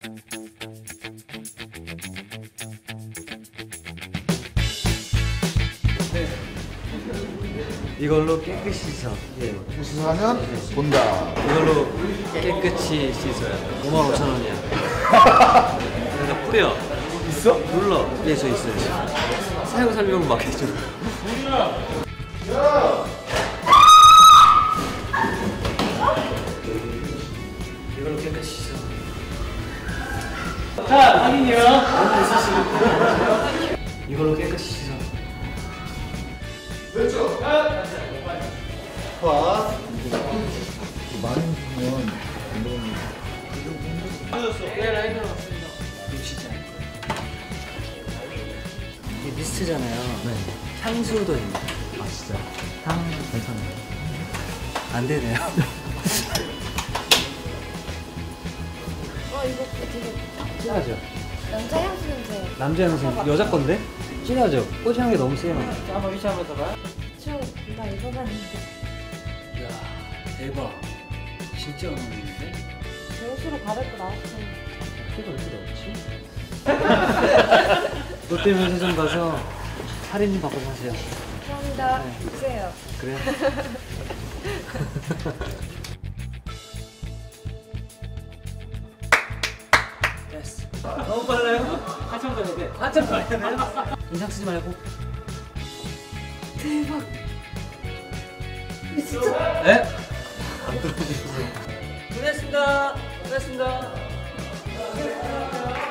이걸로 깨끗이 씻어. 예. 수사하면 본다. 이걸로 깨끗이 씻어요. 55,000원이야. 여기다 뿌려. 있어? 눌러. 예, 저 있어요. 사용 설명 막 해줘. 이걸로 깨끗이 씻어. 자, 확인이요. 이걸로 깨끗이 씻어. 됐죠? 와. 많이 보면 이게 미스트잖아요. 네. 향수도 됩니다. 아 진짜? 향 괜찮아요. 안 되네요. 이거 되게 진하죠? 남자 향수 냄새. 남자 향수 여자 건데? 진하죠? 꽃향이 너무 세요. 한번 위치 한번 써봐요. 나 이거 봤는데 이야 대박. 진짜 어울리는데? 제 옷으로 가볍게 나왔어. 피가 왜 이렇게 넣었지? 롯데면세점 가서 할인 좀 받고 사세요. 감사합니다. 주세요. 그래? 됐어. 너무 빨라요? 한참 더 해야 돼. 한참 더 해야 돼. 인상 쓰지 말고. 대박. 진짜? 네? 고생했습니다. 고생했습니다.